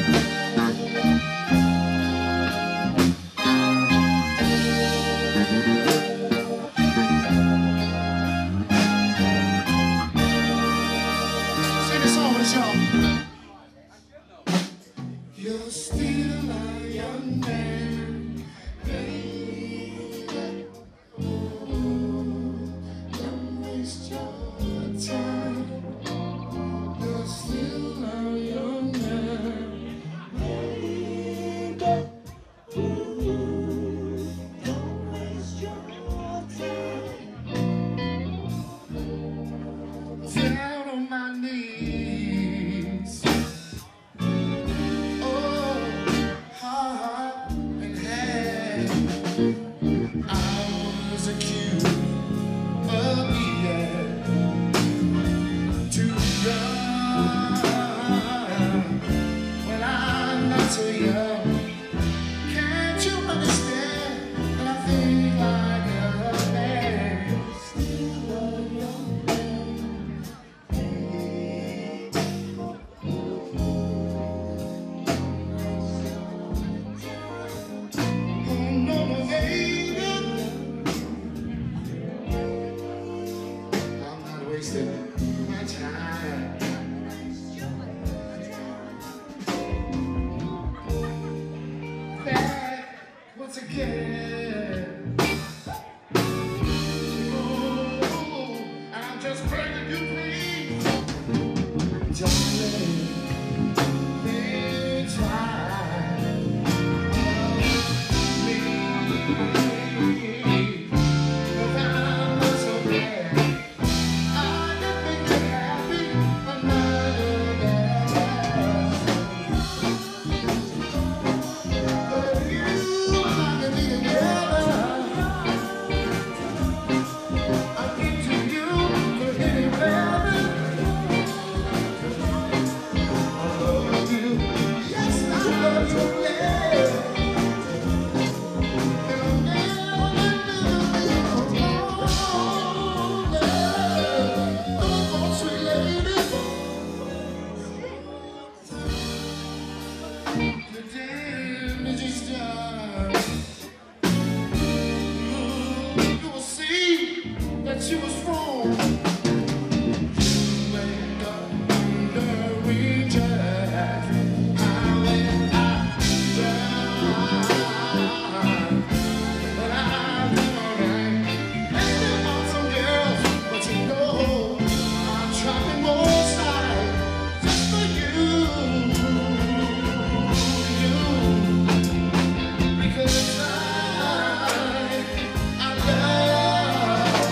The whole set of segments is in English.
You're still a young man, baby. Don't waste your time. You're still a young man, baby. Don't waste your time. Down on my knees. I was accused of being too young. Well, I'm not so young. Can't you understand that I think like a man? Still a young man. Oh, no, baby. Wasting my time. Back once again. Oh, I'm just begging you, please. Darling, please try. Please, 'cause I'm not so bad. She was wrong. You went under reject. I went out down. But I'm alright. And there are some girls, but you know I'm trying more side just for you. Because I love.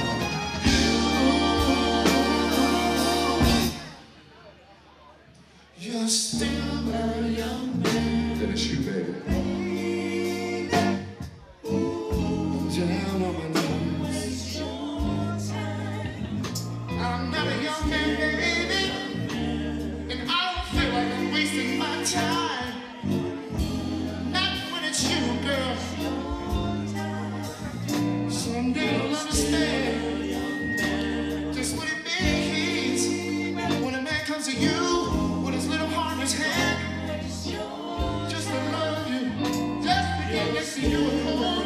You're still a young man. That is you, baby. Down on my knees. I'm not a young man, baby, and I don't feel like I'm wasting my time. Not when it's you, girl. Someday you'll understand just what it means when a man comes to you with his little heart in his hand, just to love you, just to get next to you and hold on.